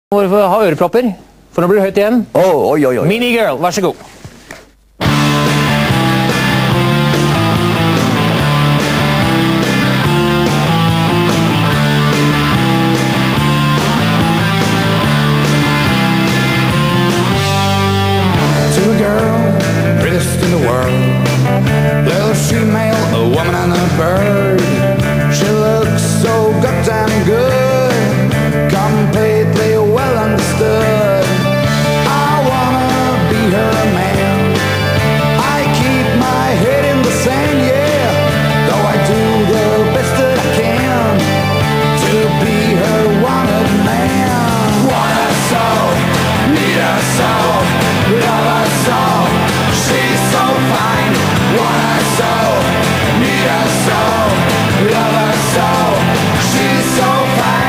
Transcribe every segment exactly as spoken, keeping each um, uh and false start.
Må ha ørepropper, for nå blir det høyt igjen. Oh, oi, oi, oi. Minigirl, vær så god. To a girl, prettiest in the world, little female, a woman and a bird. She looks so goddamn good, completely well understood. I wanna be her man. I keep my head in the sand, yeah, though I do the best that I can to be her wanted man. Want her so, need her so, love her so, she's so fine. Want her so, need her so, love her so, she's so fine.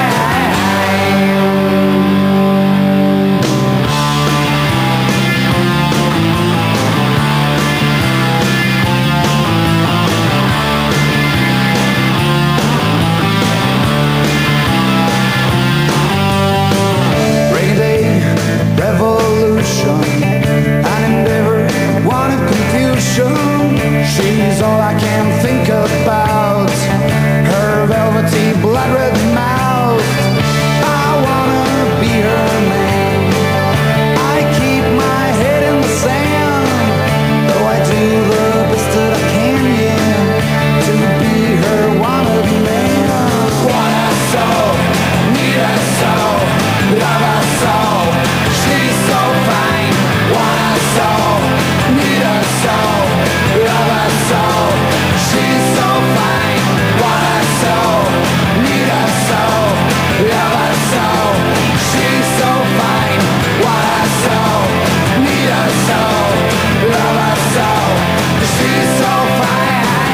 Rainy day, revolution, an endeavor, one of confusion. She's all I can think about, her velvety blood red mouth. I wanna be her man. I keep my head in the sand, though I do the best that I can, yeah, to be her wanted man. Want her so, need her so, love her so, she's so fine. Want her so, need her so, love her so, she's so fine. Want her so, need her so, love her so, she's so fine. Want her so, need her so, love her so, she's so fine.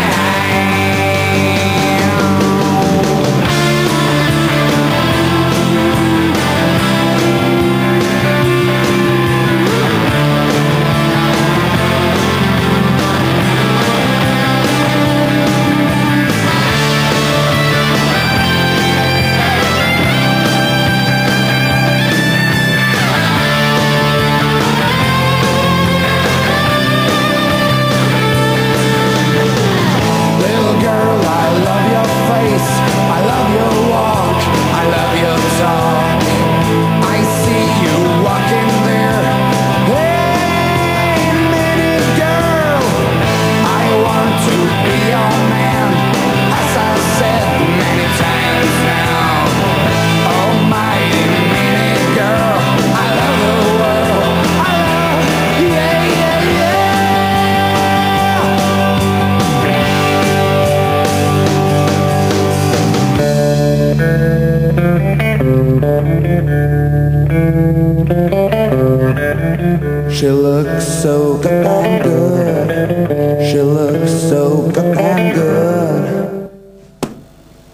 Little girl, I love your face, I love your walk, I love your talk. I see you walking there. Hey, minute girl, I want to be your man, as I said many times now. Oh, mighty minute girl, I love the world. I love, yeah, yeah, yeah. She looks so goddamn good. She looks so goddamn good.